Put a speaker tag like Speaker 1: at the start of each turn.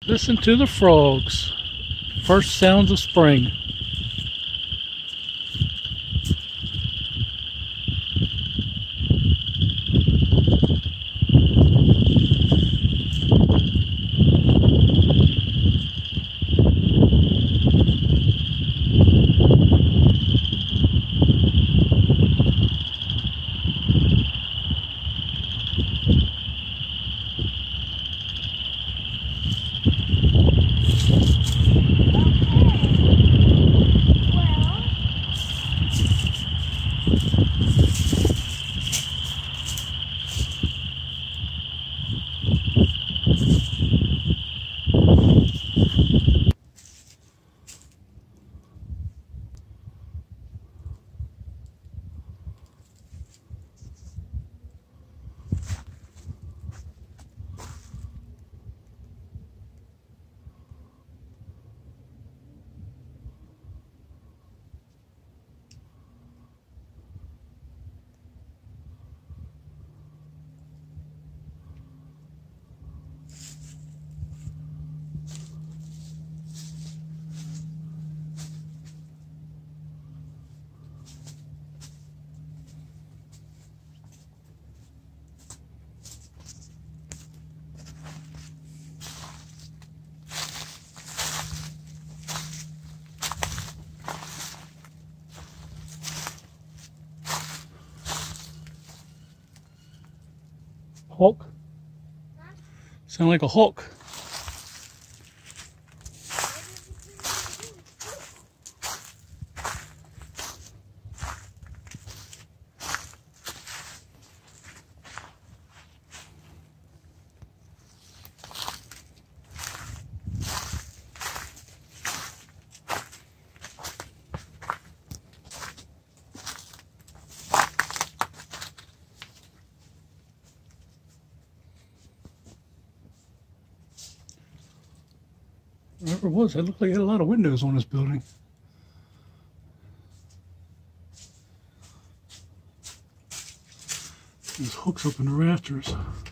Speaker 1: Listen to the frogs. First sounds of spring. Hawk? Huh? Sound like a hawk. Whatever it was, it looked like it had a lot of windows on this building. There's hooks up in the rafters.